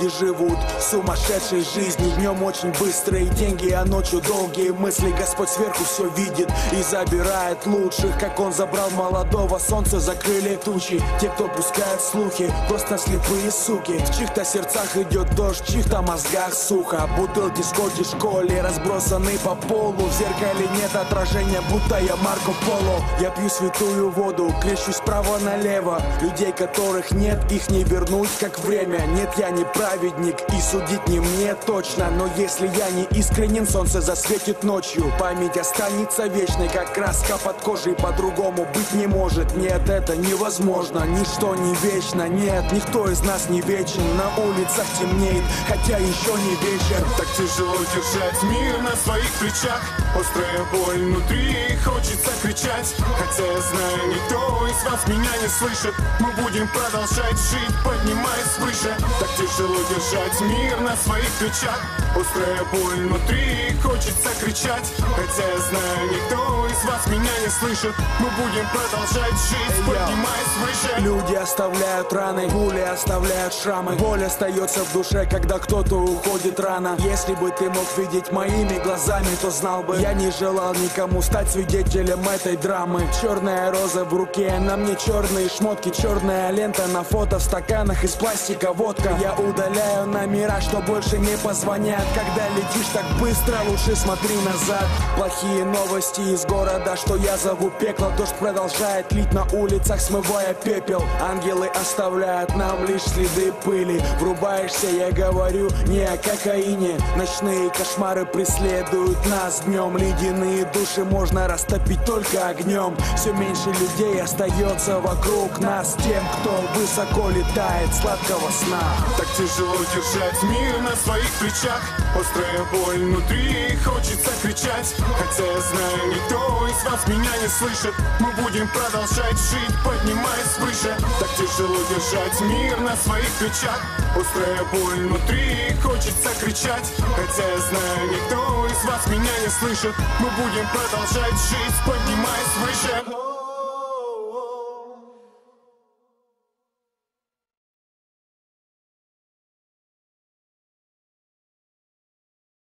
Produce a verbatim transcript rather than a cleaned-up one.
люди живут сумасшедшей жизнью. Днем очень быстрые деньги, а ночью долгие мысли. Господь сверху все видит и забирает лучших. Как он забрал молодого, солнце закрыли тучи. Те, кто пускает слухи, просто слепые суки. В чьих-то сердцах идет дождь, в чьих-то мозгах сухо. Бутылки с коки в школе разбросаны по полу. В зеркале нет отражения, будто я Марко Поло. Я пью святую воду, крещусь справа налево. Людей, которых нет, их не вернуть, как время. Нет, я не праведник, и судить не мне точно. Но если я не искренен, солнце засветит ночью. Память останется вечной, как краска под кожей. По-другому быть не может. Нет, это невозможно, ничто не вечно. Нет, никто из нас не вечен. На улицах темнеет, хотя еще не вечер. Так тяжело держать мир на своих плечах. Острая боль внутри, хочется кричать. Хотя я знаю, никто из вас меня не слышит. Мы будем продолжать жить, поднимаясь выше. Так тяжело держать мир на своих плечах. Острая боль внутри, хочется кричать. Хотя я знаю, никто из вас меня не слышит. Мы будем продолжать жить, поднимаясь выше. Люди оставляют раны, пули оставляют шрамы. Боль остается в душе, когда кто-то уходит рано. Если бы ты мог видеть моими глазами, то знал бы, я не желал никому стать свидетелем этой драмы. Черная роза в руке, на мне черные шмотки. Черная лента на фото в стаканах из пластика водка. Я удаляю номера, что больше не позвонят. Когда летишь так быстро, лучше смотри назад. Плохие новости из города, что я зову пекло. Дождь продолжает лить на улицах, смывая пепел. Ангелы оставляют нам лишь следы пыли. Врубаешься, я говорю не о кокаине. Ночные кошмары преследуют нас днем. Ледяные души можно растопить только огнем. Все меньше людей остается вокруг нас. Тем, кто высоко летает, сладкого сна. Так тяжело держать мир на своих плечах. Острая боль внутри, хочется кричать. Хотя я знаю, никто из вас меня не слышит. Мы будем продолжать жить, поднимаясь выше. Так тяжело держать мир на своих плечах. Острая боль внутри, хочется кричать. Хотя я знаю, никто из вас меня не слышит. Мы будем продолжать жить, поднимаясь выше.